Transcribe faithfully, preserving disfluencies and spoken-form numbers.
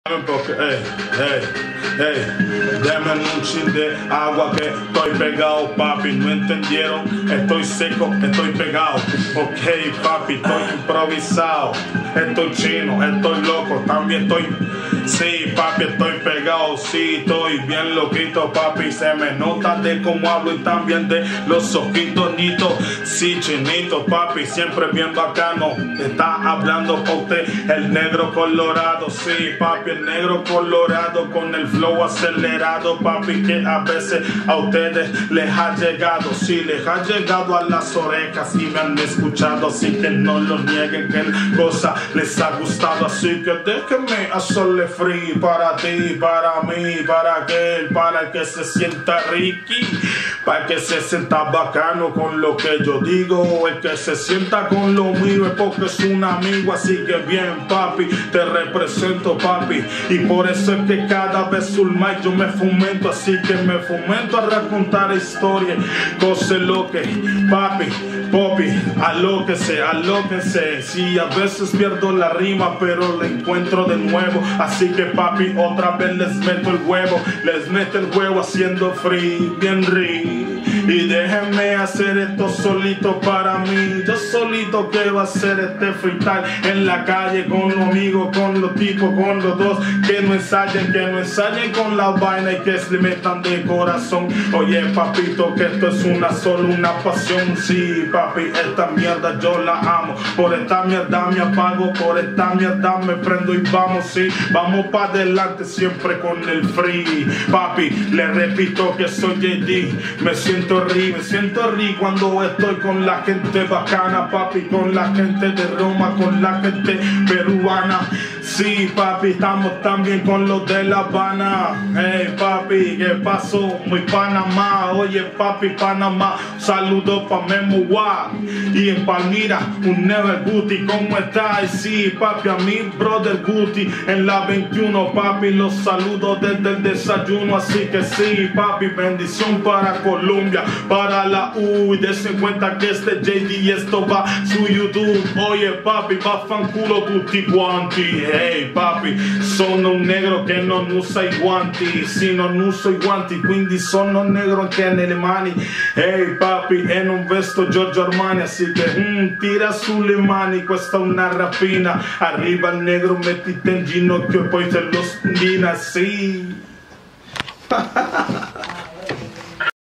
Porque, hey, hey, hey, denme un chin de agua que estoy pegado, papi. No entendieron, estoy seco, estoy pegado. Ok, papi, estoy improvisado. Estoy chino, estoy loco, también estoy. Sí, papi, estoy pegado. Sí, estoy bien loquito, papi. Se me nota de cómo hablo y también de los ojitos nitos. Sí, chinito, papi, siempre bien bacano. Está hablando con usted el negro colorado. Sí, papi, el negro colorado con el flow acelerado, papi, que a veces a ustedes les ha llegado. Sí, les ha llegado a las orejas y me han escuchado, así que no lo nieguen que la cosa les ha gustado. Así que déjenme hacerle free para ti, para mí, para aquel, para el que se sienta riqui, para que se sienta bacano con lo que yo digo. El que se sienta con lo mío es porque es un amigo. Así que bien, papi, te represento, papi, y por eso es que cada vez un mic yo me fomento. Así que me fomento a racontar historias, cosas lo que, papi, papi, alóquese, alóquese. Sí, a veces pierdo la rima, pero la encuentro de nuevo. Así que, papi, otra vez les meto el huevo, les meto el huevo haciendo free, bien ri. Y déjenme hacer esto solito para mí. Yo solito quiero hacer este freestyle en la calle con los amigos, con los tipos, con los dos. Que no ensayen, que no ensayen con la vaina y que se le metan de corazón. Oye, papito, que esto es una solo una pasión. Sí, papi, esta mierda yo la amo. Por esta mierda me apago, por esta mierda me prendo y vamos, sí. Vamos para adelante siempre con el free. Papi, le repito que soy J D. Me siento ri, me siento ri cuando estoy con la gente bacana, papi, con la gente de Roma, con la gente peruana. Sí, papi, estamos también con los de La Habana. Hey, papi, ¿qué pasó? Muy Panamá. Oye, papi, Panamá. Saludos pa' Memo Wa. Y en Palmira, un Never Guti. ¿Cómo estás? Sí, papi, a mi brother Guti. En la veintiuno, papi, los saludos desde el desayuno. Así que sí, papi, bendición para Colombia, para la U. Y dense cuenta que este J D esto va su YouTube. Oye, papi, va fanculo tutti quanti. Hey, papi, sono un negro che non usa i guanti. Sì, non uso i guanti, quindi sono negro anche nelle mani. Hey, papi, e non vesto Giorgio Armani. Así que mm, tira sulle mani, questa è una rapina. Arriva il negro, mettiti in ginocchio e poi te lo spina, sì.